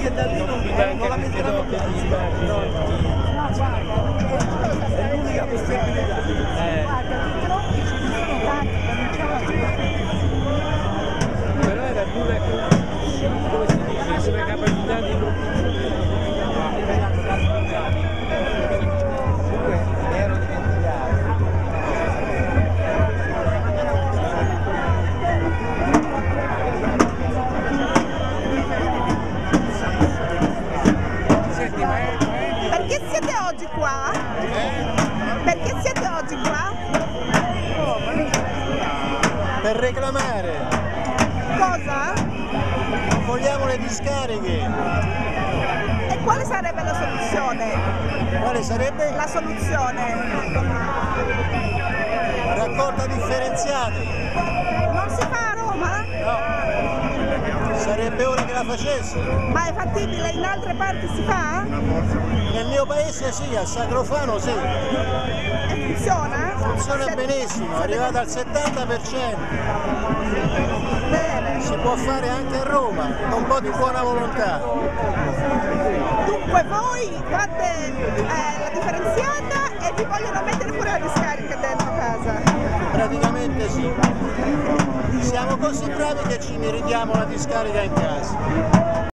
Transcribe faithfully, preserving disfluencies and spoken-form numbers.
che da lì non, eh, non la metteranno più. È l'unica possibilità. Eh. Però era due, come si dice, due capacità di Perché siete oggi qua? Perché siete oggi qua? Per reclamare. Cosa? Vogliamo le discariche. E quale sarebbe la soluzione? Quale sarebbe? La soluzione? Raccolta differenziata. Non si fa a Roma? No. Sarebbe ora che la facessero. Ma è fattibile? In altre parti si fa? Nel mio paese sì, a Sacrofano sì. E funziona? Funziona Siete- benissimo, è siete- arrivata al settanta per cento. Bene. Si può fare anche a Roma, con un po' di buona volontà. Dunque voi fate eh, la differenziata e vi vogliono mettere pure la discarica dentro casa? Praticamente sì. Siamo così bravi che ci meritiamo la discarica in casa.